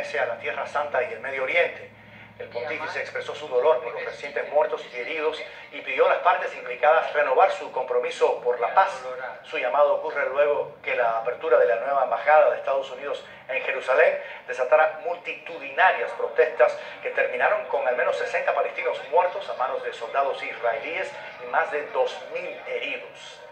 pertenece a la Tierra Santa y el Medio Oriente. El pontífice expresó su dolor por los recientes muertos y heridos y pidió a las partes implicadas renovar su compromiso por la paz. Su llamado ocurre luego que la apertura de la nueva embajada de Estados Unidos en Jerusalén desatara multitudinarias protestas que terminaron con al menos 60 palestinos muertos a manos de soldados israelíes y más de 2000 heridos.